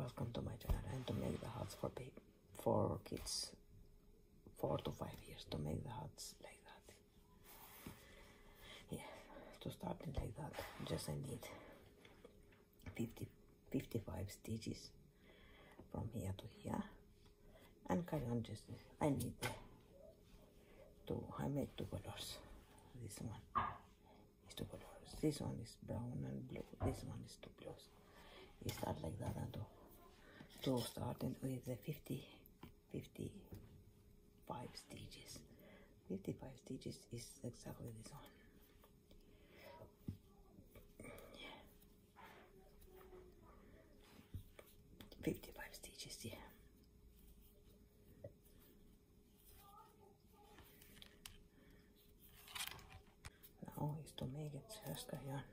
welcome to my channel. And to make the huts for kids 4 to 5 years, to make the huts like that. Yeah, to start it like that, just I need 55 stitches from here to here, and carry on. Just I need I make 2 colors. This one is 2 colors. This one is brown and blue. This one is 2 blues. You start like that and to start with the 55 stitches. 55 stitches is exactly this one. Yeah. 55 stitches, yeah. Now is to make it just carry on.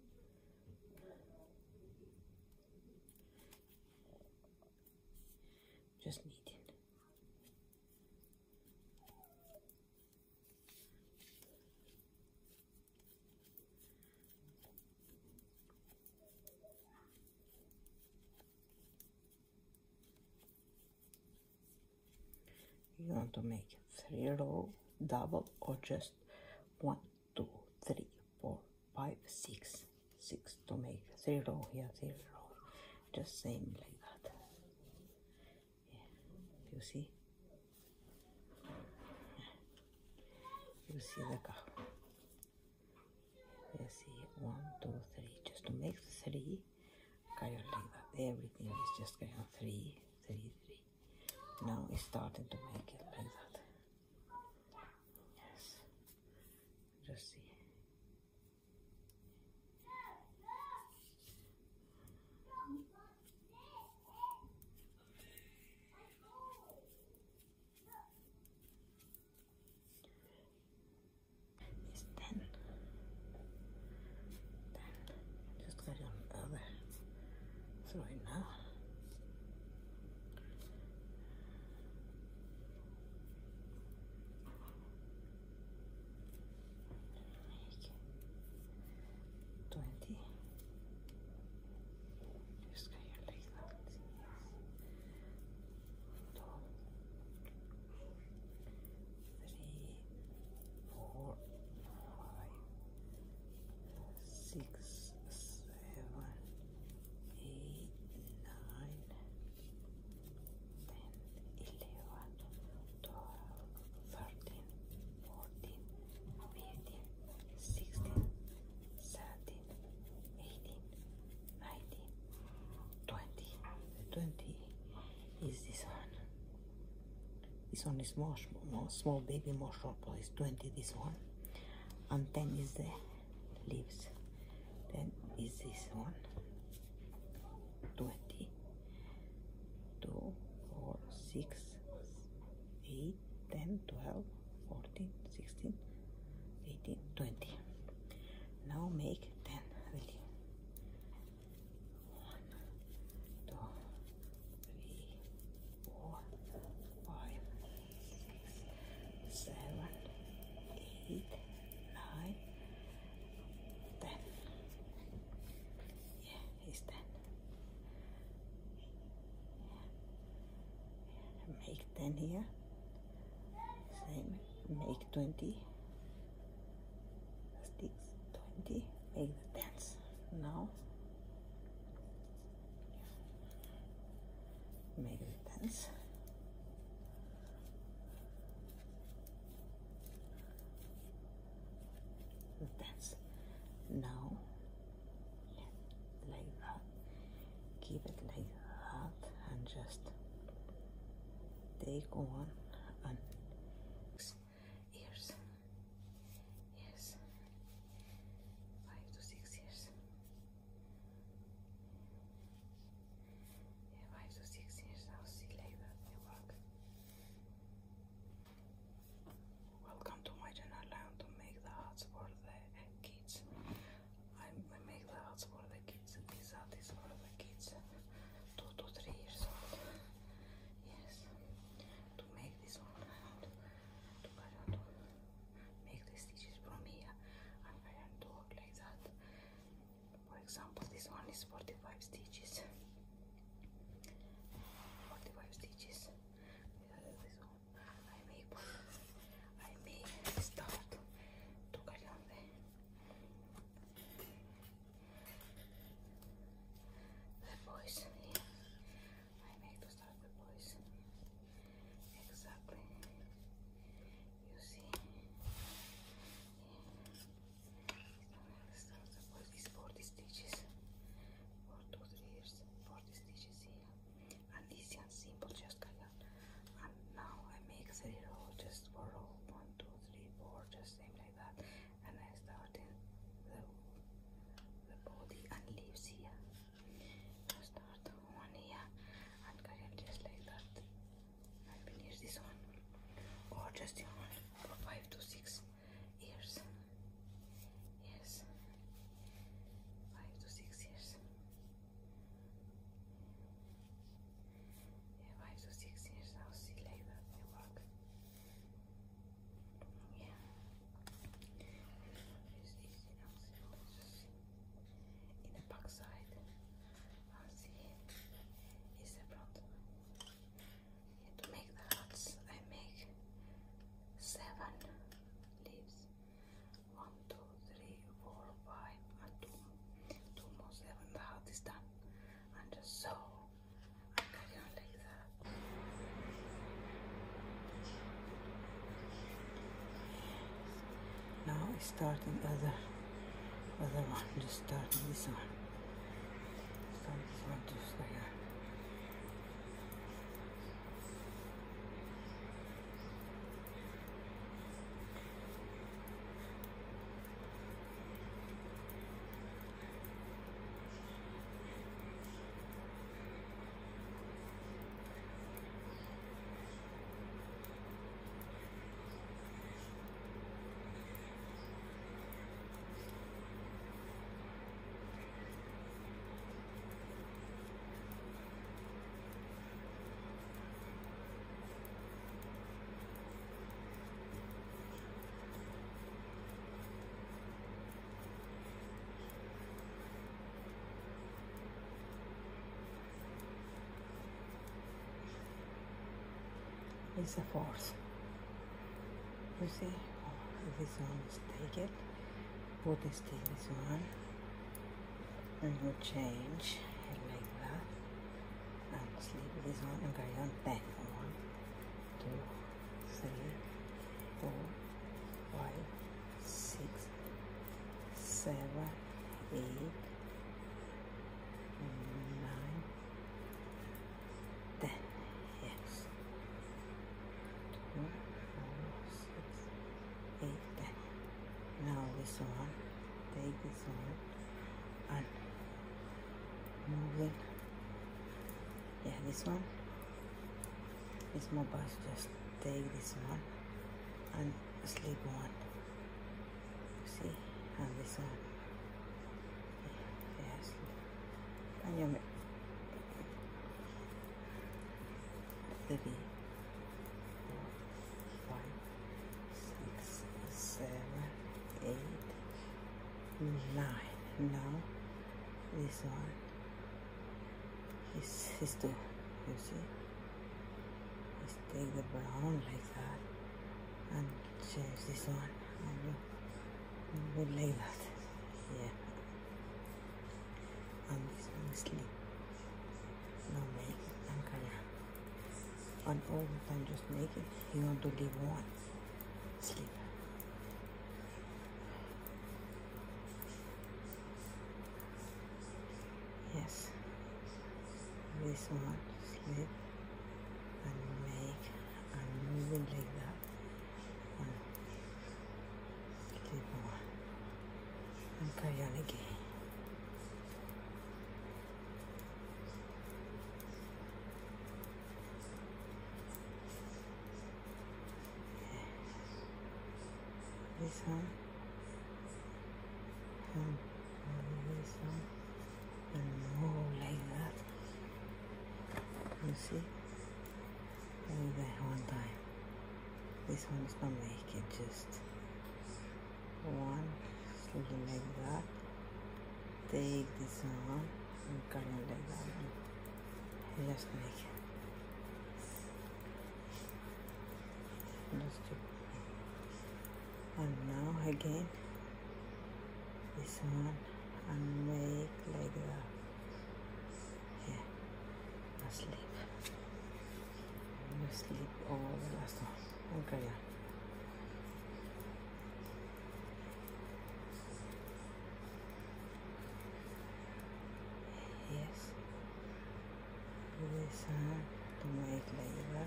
Just knead it. You want to make 3 row double or just 1, 2, 3, 4, 5, 6. 6 to make 3 row here, 3 row. Just same like that. Yeah. You see? You see the cow. You see 1, 2, 3. Just to make 3, carry on like that. Everything is just carry on 3, 3, 3. Now it's starting to make it like that. Yes. Just see. It's 10. Just carry on other. Throw it now. Make 20. Just carry on like that. 2, 3, 4, 5, 6, 7, 8, 9, 10, 11, 12, 13, 14, 15, 16, 17, 18, 19, 20. The 20 is this one. This one is more small baby, more short is 20 this one. And 10 is the leaves. 10 is this one. 20, 2, 4, 6, 8, 10, 12, 14, 16, 18, 20. Now make 10 the leaf. 1, 2, 3, 4, 5, 6, 7, 8, 9, 10. Yeah, it's 10. Make 10 here. Same. Make 20. Sticks 20. Make the 10s. Now make the 10s. The 10s. Now like that. Keep it like that and just take 1 and 6 ears. Yes. 5 to 6 years. Yeah, 5 to 6 years. I'll see like that. They work. Welcome to my channel. I want to make the huts for the kids. I make the huts for the kids. This hut is for the kids 2 to 3 years old. Yes. To make starting other one, just starting this one. Start this one just like that. It's a fourth. You see, this one is take it, put this one, and you change it like that, and sleep this one and carry on 10. 1, 2, 3, 4, 5, 6, 7, 8, 9, 10. Yes. 2, 4, 6, 8, 10. Now this one, take this one and move it. Yeah, this one. This mobile, just take this one and sleep one. See, and this one. Yes. And you make 3, 4, 5, 6, 7, 8, 9. Now this one is 2. You see? Just take the brown like that and change this one and move it like that. Yeah. And this one is sleep. Now make it and carry on. And all the time just make it. You want to leave one. Sleep. Yes. This one, sleep. And make and move it like that. And sleep one. And carry on again. This one and this one and move like that. You see? Like that one time. This one is not make it, just one slowly like that. Take this one and carry on like that and just make it. Just do. And now again this one and make like that. Yeah, and sleep. You sleep all the last one. Okay, yeah. Yes. This one to make like that.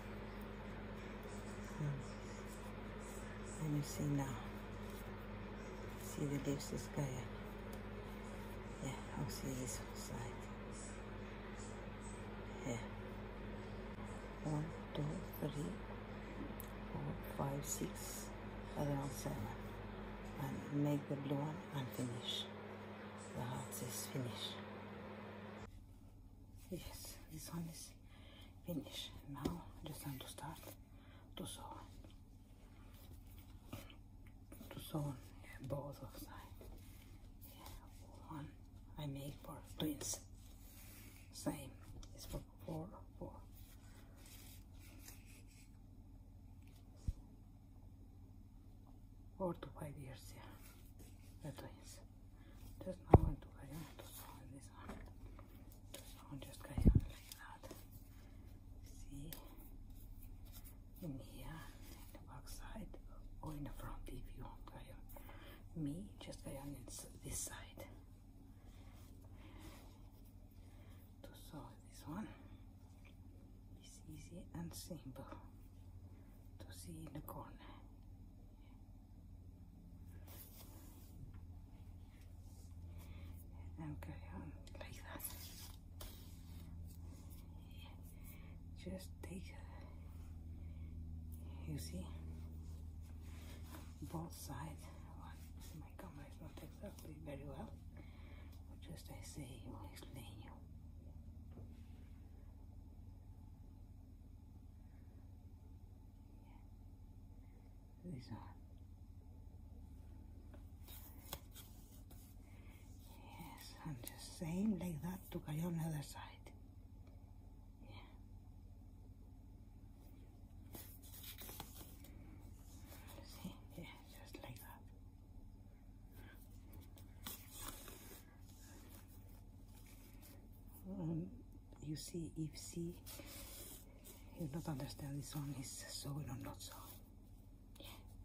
And you see now. See the lips is going. Yeah, I'll see this side. Yeah. 1, 2, 3, 4, 5, 6, around 7. And make the blue one and finish. The heart is finished. Yes, this one is finished. Now just time to start to sew. To sew both of sides. Yeah, one I make for twins. Same. It's for 4, 4. Four to 5 years, yeah. The twins. Just now I'm going to carry on to sew this one. To sew, just carry on like that. See? In here, in the back side, or in the front if you want to carry on. me just carry on this side to sew this one. It's easy and simple to see in the corner. And carry on like that. Just take, you see, both sides. My camera is not exactly very well, but just I say, I will explain you. This one. Yes, and just same like that to carry on the other side. You see, if you don't understand this one is sewing or not sewing. Yeah.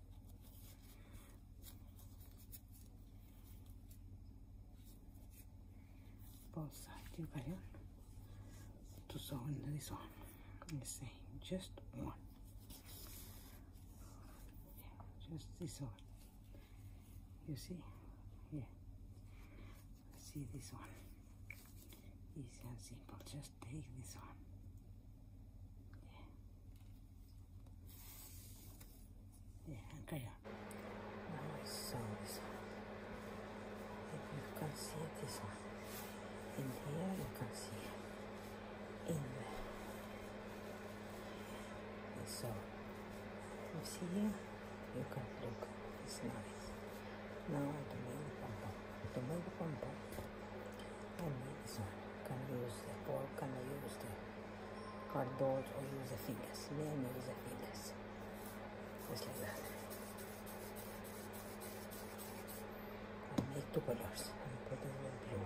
Both sides you carry on to sew in this one. The same, just one. Yeah, just this one. You see? Yeah. See this one. Easy and simple, just take this one. Yeah, and carry on. Now I sew this one. If you can see this one. In here you can see. In there. And so, you see here, you can look. It's nice. Now to make the pom-pom. To make the pom-pom, I made this one. Can use the fork, can I use the cardboard or use the fingers? Me, I use the fingers. Just like that. I make two colors and put it in blue.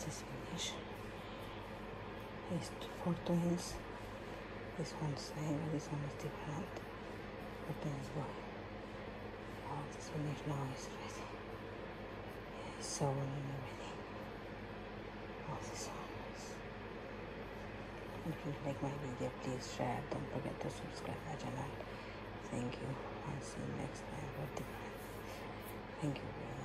is finished. It's for twins. This one's same, this one is different. Depends why. Oh, this finished now is ready. It's sewn and everything. Oh, this one is. If you like my video, please share. Don't forget to subscribe my channel. Thank you. I'll see you next time for different. Thank you very much.